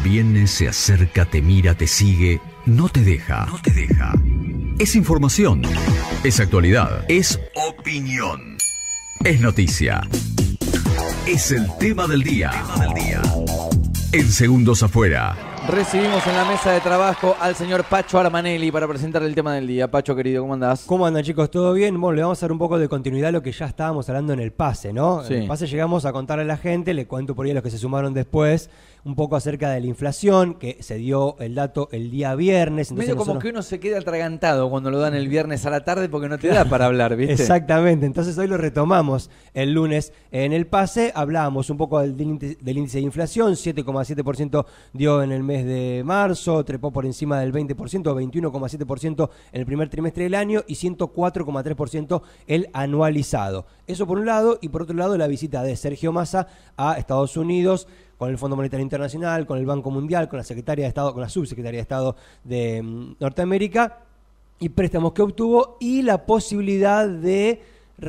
viene, se acerca, te mira, te sigue, no te deja. No te deja. Es información, es actualidad, es opinión, es noticia. Es el tema del día. En Segundos Afuera. Recibimos en la mesa de trabajo al señor Pacho Armanelli para presentar el tema del día. Pacho, querido, ¿cómo andás? ¿Cómo andan, chicos? ¿Todo bien? Bueno, le vamos a dar un poco de continuidad a lo que ya estábamos hablando en el pase, ¿no? Sí. En el pase llegamos a contarle a la gente, le cuento por ahí a los que se sumaron después, un poco acerca de la inflación, que se dio el dato el día viernes. Entonces medio como que uno se queda atragantado cuando lo dan el viernes a la tarde porque no te da para hablar, ¿viste? Exactamente, entonces hoy lo retomamos el lunes en el pase, hablábamos un poco del índice de inflación, 7,7% dio en el mes de marzo, trepó por encima del 20%, 21,7% en el primer trimestre del año y 104,3% el anualizado. Eso por un lado, y por otro lado la visita de Sergio Massa a Estados Unidos, con el Fondo Monetario Internacional, con el Banco Mundial, con la Secretaria de Estado, con la Subsecretaria de Estado de Norteamérica, y préstamos que obtuvo, y la posibilidad de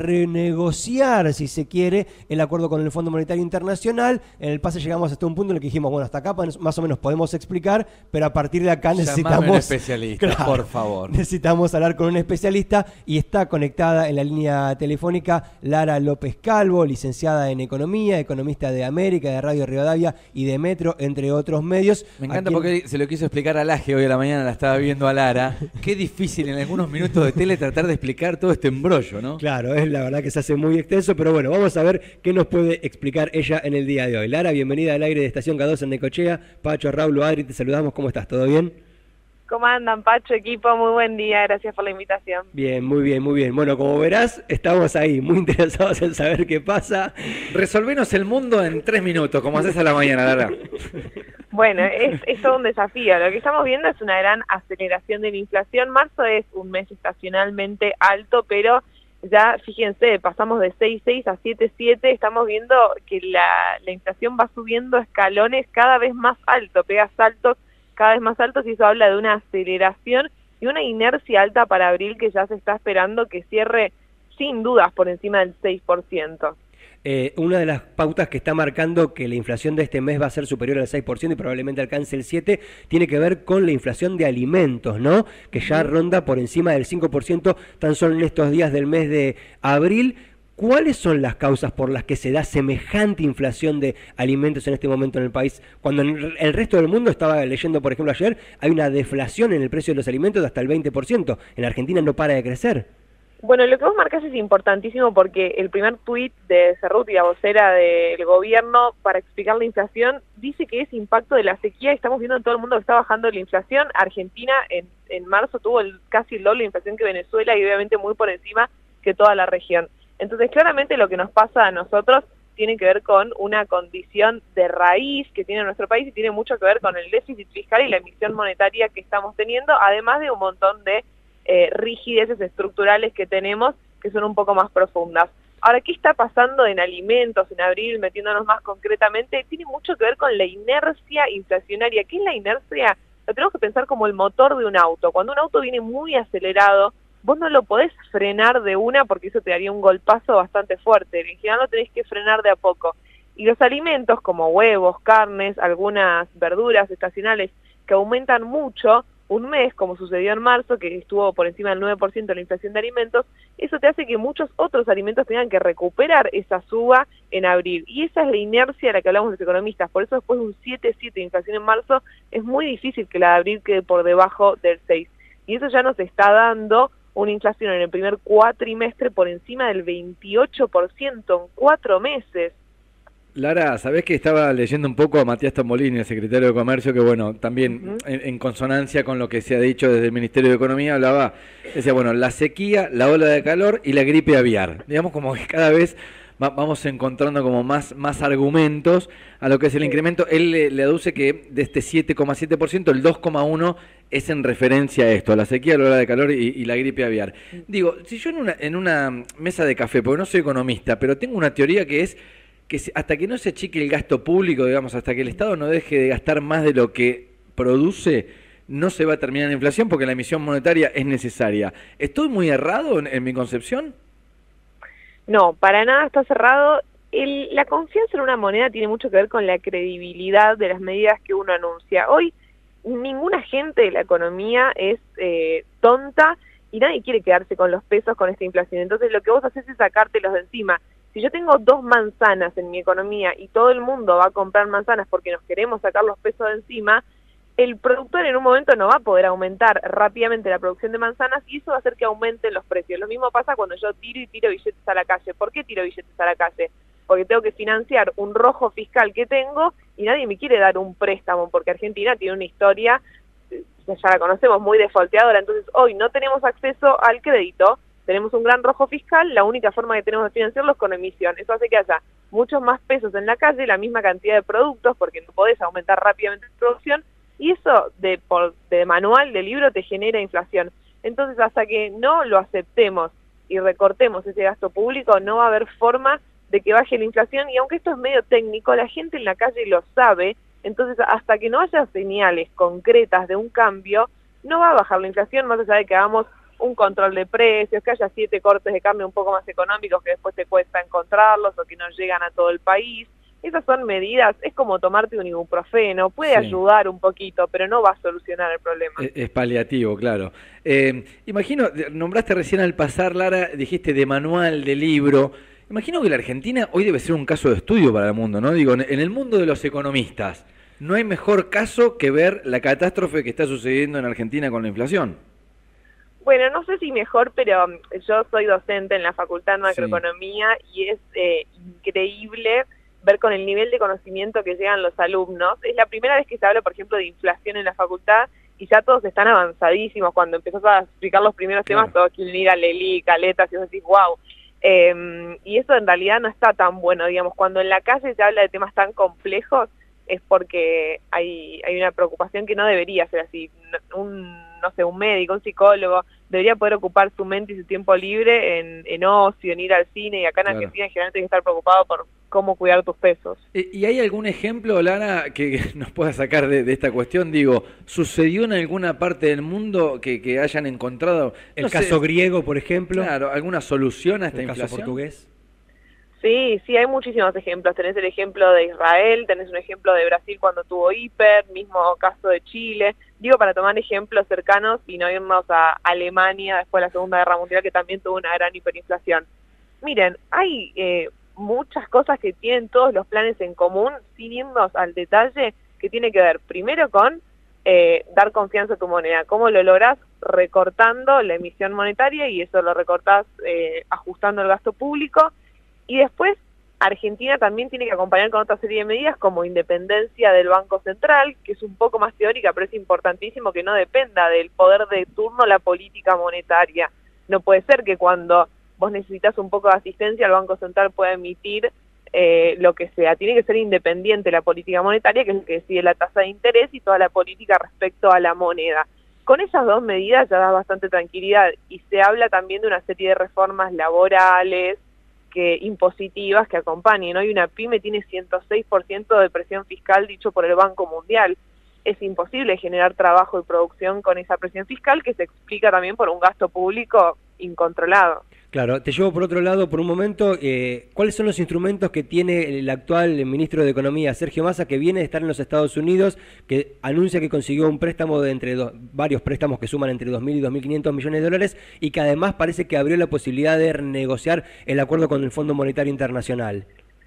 renegociar, si se quiere, el acuerdo con el Fondo Monetario Internacional. En el pase llegamos hasta un punto en el que dijimos, bueno, hasta acá más o menos podemos explicar, pero a partir de acá necesitamos un especialista, claro, por favor. Necesitamos hablar con un especialista, y está conectada en la línea telefónica Lara López Calvo, licenciada en Economía, economista de América, de Radio Rivadavia y de Metro, entre otros medios. Me encanta porque se lo quiso explicar a Laje hoy a la mañana, la estaba viendo a Lara. Qué difícil en algunos minutos de tele tratar de explicar todo este embrollo, ¿no? Claro, la verdad que se hace muy extenso, pero bueno, vamos a ver qué nos puede explicar ella en el día de hoy. Lara, bienvenida al aire de Estación K2 en Necochea. Pacho, Raúl, Adri, te saludamos. ¿Cómo estás? ¿Todo bien? ¿Cómo andan, Pacho, equipo? Muy buen día, gracias por la invitación. Bien, muy bien, muy bien. Bueno, como verás, estamos ahí, muy interesados en saber qué pasa. Resolvenos el mundo en 3 minutos, como haces a la mañana, Lara. Bueno, es todo un desafío. Lo que estamos viendo es una gran aceleración de la inflación. Marzo es un mes estacionalmente alto, pero ya, fíjense, pasamos de 6,6 a 7,7, estamos viendo que la inflación va subiendo escalones cada vez más alto, pega saltos cada vez más altos, y eso habla de una aceleración y una inercia alta para abril, que ya se está esperando que cierre sin dudas por encima del 6%. Una de las pautas que está marcando que la inflación de este mes va a ser superior al 6% y probablemente alcance el 7%, tiene que ver con la inflación de alimentos, ¿no? Que ya ronda por encima del 5% tan solo en estos días del mes de abril. ¿Cuáles son las causas por las que se da semejante inflación de alimentos en este momento en el país? Cuando en el resto del mundo, estaba leyendo por ejemplo ayer, hay una deflación en el precio de los alimentos de hasta el 20%. En Argentina no para de crecer. Bueno, lo que vos marcás es importantísimo, porque el primer tuit de Cerruti, la vocera del gobierno, para explicar la inflación, dice que es impacto de la sequía. Estamos viendo en todo el mundo que está bajando la inflación. Argentina en marzo tuvo casi el doble de inflación que Venezuela, y obviamente muy por encima que toda la región. Entonces, claramente lo que nos pasa a nosotros tiene que ver con una condición de raíz que tiene nuestro país, y tiene mucho que ver con el déficit fiscal y la emisión monetaria que estamos teniendo, además de un montón de rigideces estructurales que tenemos, que son un poco más profundas. Ahora, ¿qué está pasando en alimentos en abril, metiéndonos más concretamente? Tiene mucho que ver con la inercia inflacionaria. ¿Qué es la inercia? Lo tenemos que pensar como el motor de un auto. Cuando un auto viene muy acelerado, vos no lo podés frenar de una, porque eso te daría un golpazo bastante fuerte. En general lo tenés que frenar de a poco. Y los alimentos como huevos, carnes, algunas verduras estacionales que aumentan mucho un mes, como sucedió en marzo, que estuvo por encima del 9% de la inflación de alimentos, eso te hace que muchos otros alimentos tengan que recuperar esa suba en abril. Y esa es la inercia de la que hablamos los economistas. Por eso, después de un 7,7 de inflación en marzo, es muy difícil que la de abril quede por debajo del 6%. Y eso ya nos está dando una inflación en el primer cuatrimestre por encima del 28% en 4 meses. Lara, ¿sabés que estaba leyendo un poco a Matías Tombolini, el secretario de Comercio, que bueno, también en consonancia con lo que se ha dicho desde el Ministerio de Economía, decía, bueno, la sequía, la ola de calor y la gripe aviar. Digamos como que cada vez vamos encontrando como más argumentos a lo que es el incremento. Él le aduce que de este 7,7%, el 2,1% es en referencia a esto, a la sequía, la ola de calor y la gripe aviar. Digo, si yo en una mesa de café, porque no soy economista, pero tengo una teoría que es que hasta que no se achique el gasto público, digamos, hasta que el Estado no deje de gastar más de lo que produce, no se va a terminar la inflación, porque la emisión monetaria es necesaria. ¿Estoy muy errado en mi concepción? No, para nada está cerrado. La confianza en una moneda tiene mucho que ver con la credibilidad de las medidas que uno anuncia. Hoy ninguna gente de la economía es tonta y nadie quiere quedarse con los pesos con esta inflación. Entonces lo que vos haces es sacártelos de encima. Si yo tengo 2 manzanas en mi economía y todo el mundo va a comprar manzanas porque nos queremos sacar los pesos de encima, el productor en un momento no va a poder aumentar rápidamente la producción de manzanas y eso va a hacer que aumenten los precios. Lo mismo pasa cuando yo tiro billetes a la calle. ¿Por qué tiro billetes a la calle? Porque tengo que financiar un rojo fiscal que tengo y nadie me quiere dar un préstamo porque Argentina tiene una historia, ya la conocemos, muy defaulteadora. Entonces hoy no tenemos acceso al crédito, tenemos un gran rojo fiscal, la única forma que tenemos de financiarlo es con emisión. Eso hace que haya muchos más pesos en la calle, la misma cantidad de productos porque no podés aumentar rápidamente la producción y eso de manual, de libro, te genera inflación. Entonces hasta que no lo aceptemos y recortemos ese gasto público no va a haber forma de que baje la inflación y aunque esto es medio técnico, la gente en la calle lo sabe, entonces hasta que no haya señales concretas de un cambio, no va a bajar la inflación, más allá de que hagamos un control de precios, que haya 7 cortes de carne un poco más económicos que después te cuesta encontrarlos o que no llegan a todo el país. Esas son medidas, es como tomarte un ibuprofeno, puede ayudar un poquito, pero no va a solucionar el problema. Es paliativo, claro. Imagino, nombraste recién al pasar, Lara, dijiste de manual, de libro. Imagino que la Argentina hoy debe ser un caso de estudio para el mundo, ¿no? Digo, en el mundo de los economistas, no hay mejor caso que ver la catástrofe que está sucediendo en Argentina con la inflación. Bueno, no sé si mejor, pero yo soy docente en la Facultad de Macroeconomía y es increíble ver con el nivel de conocimiento que llegan los alumnos. Es la primera vez que se habla, por ejemplo, de inflación en la facultad y ya todos están avanzadísimos. Cuando empezás a explicar los primeros temas, todos quieren ir a Lelí, Caletas, y vos decís, wow. Y eso en realidad no está tan bueno, digamos, cuando en la calle se habla de temas tan complejos es porque hay una preocupación que no debería ser así. Un médico, un psicólogo, debería poder ocupar su mente y su tiempo libre en ocio, en ir al cine, y acá en Argentina en general tienes que estar preocupado por cómo cuidar tus pesos. ¿Y hay algún ejemplo, Lara, que nos pueda sacar de esta cuestión? Digo, ¿sucedió en alguna parte del mundo que hayan encontrado? El caso griego, por ejemplo. Claro, ¿alguna solución a esta inflación? El caso portugués. Sí, hay muchísimos ejemplos. Tenés el ejemplo de Israel, tenés un ejemplo de Brasil cuando tuvo hiper, mismo caso de Chile. Digo, para tomar ejemplos cercanos y no irnos a Alemania después de la Segunda Guerra Mundial, que también tuvo una gran hiperinflación. Miren, hay muchas cosas que tienen todos los planes en común, sin irnos al detalle, que tiene que ver primero con dar confianza a tu moneda. ¿Cómo lo lográs? Recortando la emisión monetaria, y eso lo recortás ajustando el gasto público. Y después, Argentina también tiene que acompañar con otra serie de medidas como independencia del Banco Central, que es un poco más teórica, pero es importantísimo que no dependa del poder de turno la política monetaria. No puede ser que cuando vos necesitas un poco de asistencia, el Banco Central pueda emitir lo que sea. Tiene que ser independiente la política monetaria, que es el que decide la tasa de interés y toda la política respecto a la moneda. Con esas 2 medidas ya da bastante tranquilidad, y se habla también de una serie de reformas laborales, impositivas que acompañen. Hoy una pyme tiene 106% de presión fiscal dicho por el Banco Mundial. Es imposible generar trabajo y producción con esa presión fiscal, que se explica también por un gasto público incontrolado. Claro, te llevo por otro lado por un momento. ¿Cuáles son los instrumentos que tiene el actual ministro de Economía, Sergio Massa, que viene de estar en los Estados Unidos, que anuncia que consiguió un préstamo de varios préstamos que suman entre 2.000 y 2.500 millones de dólares, y que además parece que abrió la posibilidad de renegociar el acuerdo con el Fondo Monetario Internacional?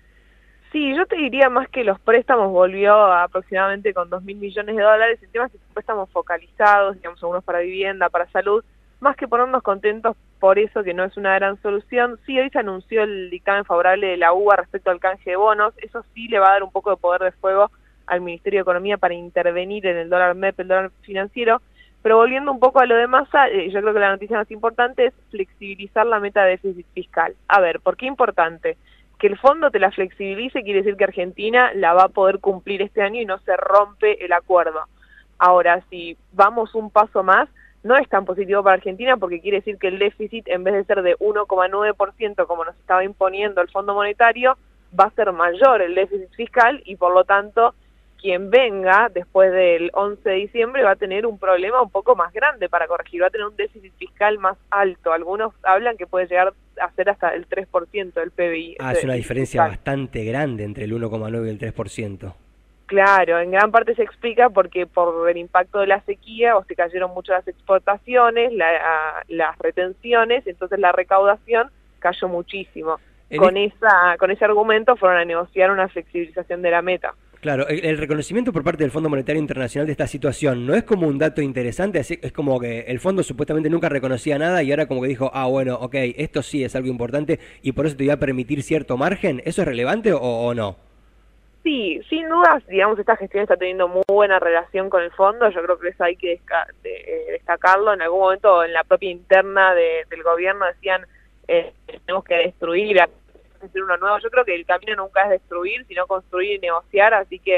Sí, yo te diría más que los préstamos volvió aproximadamente con 2.000 millones de dólares. El tema es que son préstamos focalizados, digamos, algunos para vivienda, para salud, más que ponernos contentos por eso, que no es una gran solución. Sí, hoy se anunció el dictamen favorable de la UBA respecto al canje de bonos. Eso sí le va a dar un poco de poder de fuego al Ministerio de Economía para intervenir en el dólar MEP, el dólar financiero. Pero volviendo un poco a lo de Massa, yo creo que la noticia más importante es flexibilizar la meta de déficit fiscal. A ver, ¿por qué importante? Que el fondo te la flexibilice quiere decir que Argentina la va a poder cumplir este año y no se rompe el acuerdo. Ahora, si vamos un paso más, no es tan positivo para Argentina, porque quiere decir que el déficit, en vez de ser de 1,9% como nos estaba imponiendo el Fondo Monetario, va a ser mayor el déficit fiscal, y por lo tanto quien venga después del 11 de diciembre va a tener un problema un poco más grande para corregir, va a tener un déficit fiscal más alto. Algunos hablan que puede llegar a ser hasta el 3% del PBI. Es una diferencia bastante grande entre el 1,9 y el 3%. Claro, en gran parte se explica porque por el impacto de la sequía, te cayeron mucho las exportaciones, las retenciones, entonces la recaudación cayó muchísimo. Con ese argumento fueron a negociar una flexibilización de la meta. Claro, el reconocimiento por parte del Fondo Monetario Internacional de esta situación no es como un dato interesante, es como que el fondo supuestamente nunca reconocía nada y ahora como que dijo, bueno, ok, esto sí es algo importante y por eso te voy a permitir cierto margen. ¿Eso es relevante o no? Sí, sin dudas, digamos, esta gestión está teniendo muy buena relación con el fondo, yo creo que eso hay que destacarlo. En algún momento en la propia interna del gobierno decían, tenemos que destruir, hacer uno nuevo. Yo creo que el camino nunca es destruir, sino construir y negociar, así que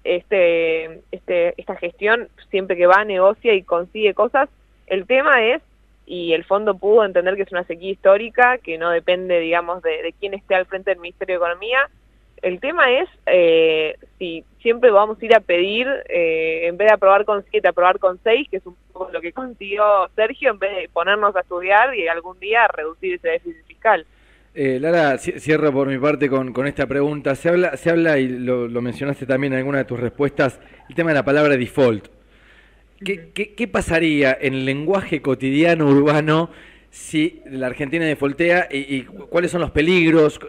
esta gestión siempre que va, negocia y consigue cosas. El tema es, y el fondo pudo entender que es una sequía histórica, que no depende, digamos, de quién esté al frente del Ministerio de Economía. El tema es si siempre vamos a ir a pedir, en vez de aprobar con 7, aprobar con 6, que es un poco lo que consiguió Sergio, en vez de ponernos a estudiar y algún día reducir ese déficit fiscal. Lara, cierro por mi parte con esta pregunta. Se habla y lo mencionaste también en alguna de tus respuestas, el tema de la palabra default. ¿Qué pasaría en el lenguaje cotidiano urbano si la Argentina defaultea y cuáles son los peligros?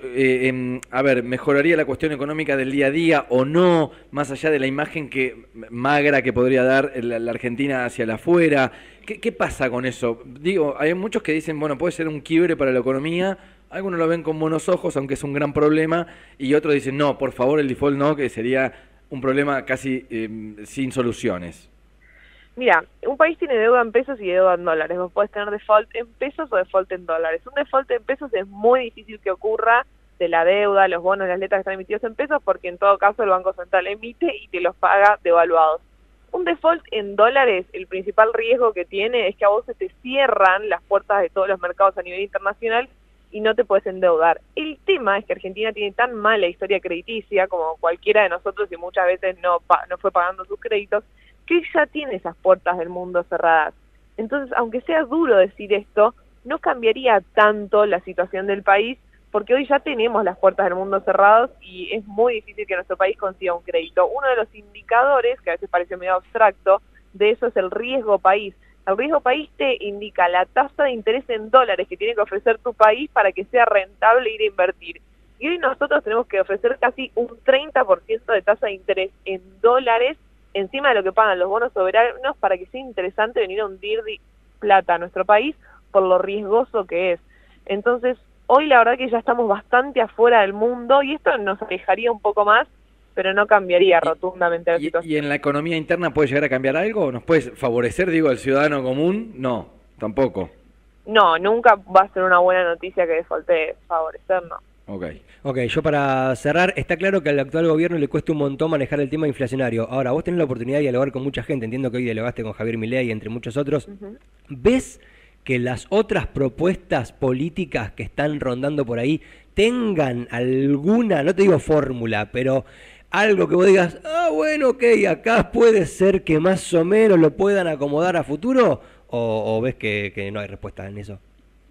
¿Mejoraría la cuestión económica del día a día o no, más allá de la imagen magra que podría dar la Argentina hacia el afuera? ¿Qué pasa con eso? Digo, hay muchos que dicen, bueno, puede ser un quiebre para la economía, algunos lo ven con buenos ojos, aunque es un gran problema, y otros dicen, no, por favor, el default no, que sería un problema casi sin soluciones. Mira, un país tiene deuda en pesos y deuda en dólares. Vos podés tener default en pesos o default en dólares. Un default en pesos es muy difícil que ocurra de la deuda, los bonos, las letras que están emitidos en pesos, porque en todo caso el Banco Central emite y te los paga devaluados. Un default en dólares, el principal riesgo que tiene es que a vos se te cierran las puertas de todos los mercados a nivel internacional y no te puedes endeudar. El tema es que Argentina tiene tan mala historia crediticia como cualquiera de nosotros y muchas veces no fue pagando sus créditos, que ya tiene esas puertas del mundo cerradas. Entonces, aunque sea duro decir esto, no cambiaría tanto la situación del país, porque hoy ya tenemos las puertas del mundo cerradas y es muy difícil que nuestro país consiga un crédito. Uno de los indicadores, que a veces parece medio abstracto, de eso es el riesgo país. El riesgo país te indica la tasa de interés en dólares que tiene que ofrecer tu país para que sea rentable ir a invertir. Y hoy nosotros tenemos que ofrecer casi un 30% de tasa de interés en dólares encima de lo que pagan los bonos soberanos para que sea interesante venir a hundir plata a nuestro país por lo riesgoso que es. Entonces, hoy la verdad que ya estamos bastante afuera del mundo y esto nos alejaría un poco más, pero no cambiaría rotundamente la situación. ¿Y en la economía interna puede llegar a cambiar algo? ¿Nos puede favorecer, al ciudadano común? No, tampoco. No, nunca va a ser una buena noticia que defalte favorecer, no. Ok, yo para cerrar, está claro que al actual gobierno le cuesta un montón manejar el tema inflacionario. Ahora, vos tenés la oportunidad de dialogar con mucha gente, entiendo que hoy dialogaste con Javier Milei, entre muchos otros. ¿Ves que las otras propuestas políticas que están rondando por ahí tengan alguna, no te digo fórmula, pero algo que vos digas, bueno, ok, acá puede ser que más o menos lo puedan acomodar a futuro, o ves que no hay respuesta en eso?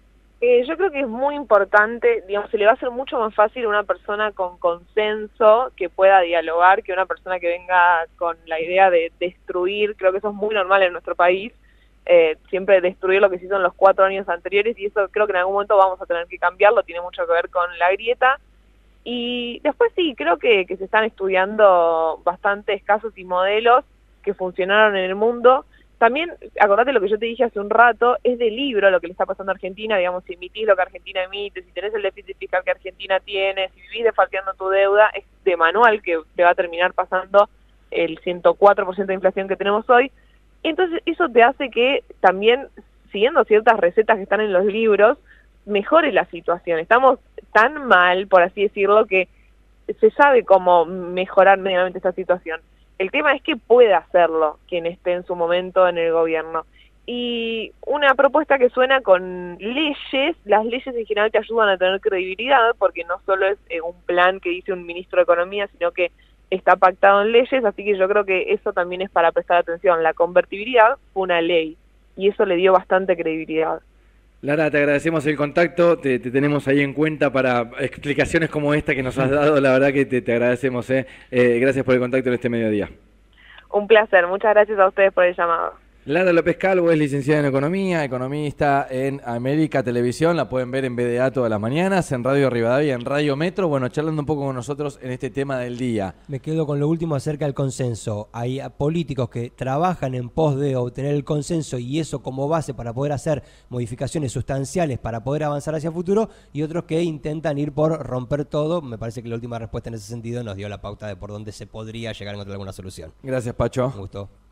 Yo creo que es muy importante, digamos, se le va a hacer mucho más fácil a una persona con consenso que pueda dialogar que una persona que venga con la idea de destruir. Creo que eso es muy normal en nuestro país, siempre destruir lo que se hizo en los 4 años anteriores, y eso creo que en algún momento vamos a tener que cambiarlo, tiene mucho que ver con la grieta. Y después sí, creo que se están estudiando bastantes casos y modelos que funcionaron en el mundo. También, acordate lo que yo te dije hace un rato, es de libro lo que le está pasando a Argentina, digamos, si emitís lo que Argentina emite, si tenés el déficit fiscal que Argentina tiene, si vivís defalteando tu deuda, es de manual que te va a terminar pasando el 104% de inflación que tenemos hoy. Entonces eso te hace que también, siguiendo ciertas recetas que están en los libros, mejore la situación. Estamos tan mal, por así decirlo, que se sabe cómo mejorar medianamente esta situación. El tema es que pueda hacerlo quien esté en su momento en el gobierno. Y una propuesta que suena con leyes, las leyes en general te ayudan a tener credibilidad, porque no solo es un plan que dice un ministro de Economía, sino que está pactado en leyes, así que yo creo que eso también es para prestar atención. La convertibilidad fue una ley, y eso le dio bastante credibilidad. Lara, te agradecemos el contacto, te tenemos ahí en cuenta para explicaciones como esta que nos has dado, la verdad que te agradecemos. Gracias por el contacto en este mediodía. Un placer, muchas gracias a ustedes por el llamado. Lara López Calvo es licenciada en Economía, economista en América Televisión, la pueden ver en BDA todas las mañanas, en Radio Rivadavia, en Radio Metro, bueno, charlando un poco con nosotros en este tema del día. Me quedo con lo último acerca del consenso. Hay políticos que trabajan en pos de obtener el consenso y eso como base para poder hacer modificaciones sustanciales para poder avanzar hacia el futuro, y otros que intentan ir por romper todo. Me parece que la última respuesta en ese sentido nos dio la pauta de por dónde se podría llegar a encontrar alguna solución. Gracias, Pacho. Me gustó.